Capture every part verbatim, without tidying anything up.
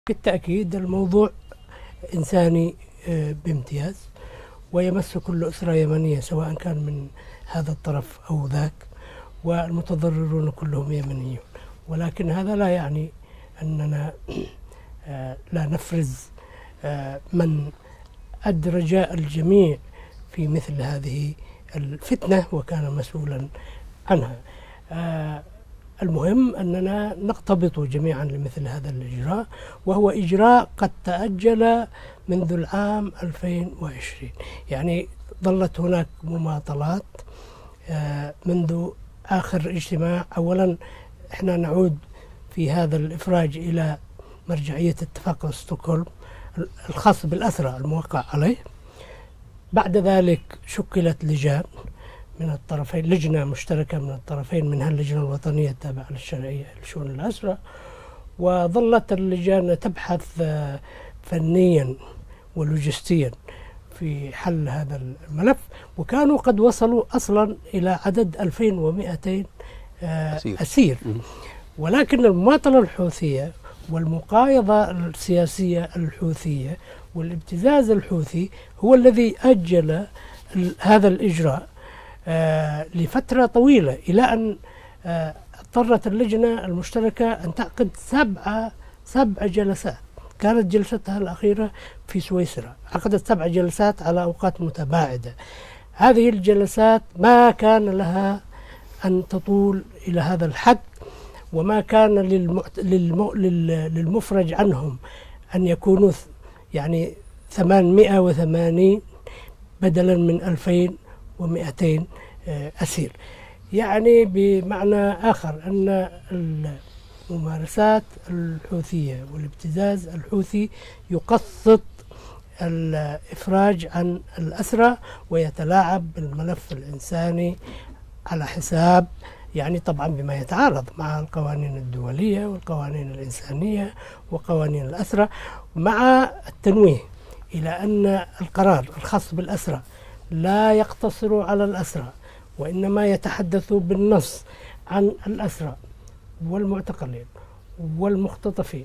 بالتأكيد الموضوع إنساني بامتياز، ويمس كل أسرة يمنية سواء كان من هذا الطرف أو ذاك، والمتضررون كلهم يمنيون. ولكن هذا لا يعني أننا لا نفرز من أدرج الجميع في مثل هذه الفتنة وكان مسؤولا عنها. المهم أننا نقتبط جميعا لمثل هذا الإجراء، وهو إجراء قد تأجل منذ العام ألفين وعشرين. يعني ظلت هناك مماطلات منذ آخر اجتماع. أولا احنا نعود في هذا الإفراج إلى مرجعية اتفاق ستوكهولم الخاص بالأسرى الموقع عليه. بعد ذلك شكلت لجان من الطرفين، لجنة مشتركة من الطرفين، منها اللجنة الوطنية التابعة للشرعية لشؤون الأسرى، وظلت اللجان تبحث فنيا ولوجستيا في حل هذا الملف، وكانوا قد وصلوا أصلا إلى عدد ألفين ومئتين أسير. ولكن المماطلة الحوثية والمقايضة السياسية الحوثية والابتزاز الحوثي هو الذي أجل هذا الإجراء آه لفترة طويلة، إلى أن آه اضطرت اللجنة المشتركة أن تعقد سبع سبع جلسات. كانت جلستها الأخيرة في سويسرا، عقدت سبع جلسات على أوقات متباعدة. هذه الجلسات ما كان لها أن تطول إلى هذا الحد، وما كان للمعت... للم... للمفرج عنهم أن يكونوا يعني ثمانمئة وثمانين بدلا من ألفين ومئتين أسير. يعني بمعنى آخر أن الممارسات الحوثية والابتزاز الحوثي يقسط الإفراج عن الأسرى ويتلاعب بالملف الإنساني على حساب، يعني طبعا بما يتعارض مع القوانين الدولية والقوانين الإنسانية وقوانين الأسرى، مع التنويه إلى أن القرار الخاص بالأسرى لا يقتصر على الأسرى، وإنما يتحدث بالنص عن الأسرى والمعتقلين والمختطفين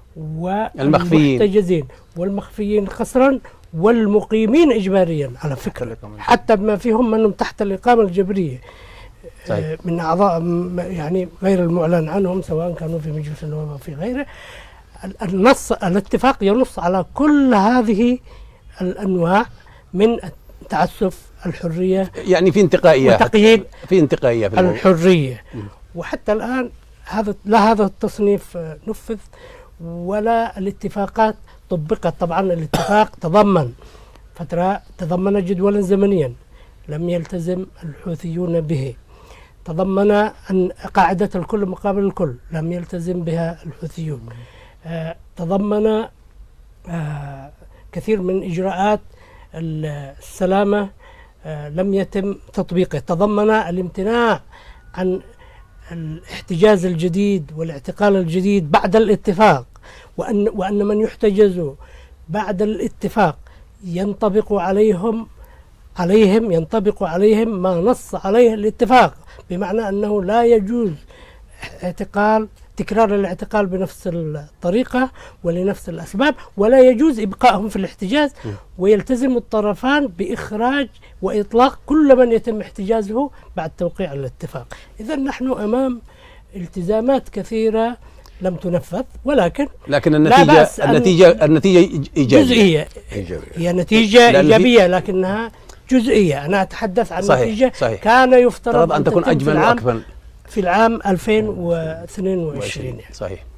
والمحتجزين والمخفيين قسرا والمقيمين إجباريا على فكرة، حتى بما فيهم منهم تحت الإقامة الجبرية صحيح. من أعضاء يعني غير المعلن عنهم سواء كانوا في مجلس النواب أو في غيره. النص الاتفاق ينص على كل هذه الأنواع من التعسف، الحرية، يعني في انتقائية، وتقييد في انتقائية في الحرية. م. وحتى الآن هذا لا هذا التصنيف نفذ ولا الاتفاقات طبقت. طبعا الاتفاق تضمن فترة، تضمن جدولا زمنيا لم يلتزم الحوثيون به، تضمن أن قاعدة الكل مقابل الكل لم يلتزم بها الحوثيون، آه تضمن آه كثير من إجراءات السلامة آه لم يتم تطبيقه، تضمن الامتناع عن الاحتجاز الجديد والاعتقال الجديد بعد الاتفاق، وأن, وأن من يحتجز بعد الاتفاق ينطبق عليهم عليهم ينطبق عليهم ما نص عليه الاتفاق، بمعنى أنه لا يجوز اعتقال تكرار الاعتقال بنفس الطريقة ولنفس الأسباب، ولا يجوز إبقائهم في الاحتجاز، ويلتزم الطرفان بإخراج وإطلاق كل من يتم احتجازه بعد توقيع الاتفاق. إذا نحن أمام التزامات كثيرة لم تنفذ، ولكن لكن النتيجة النتيجة النتيجة إيجابية. جزئية، هي نتيجة إيجابية لكنها جزئية. أنا أتحدث عن صحيح نتيجة صحيح. كان يفترض أن تكون أجمل وأكمل في العام ألفين واثنين وعشرين. صحيح.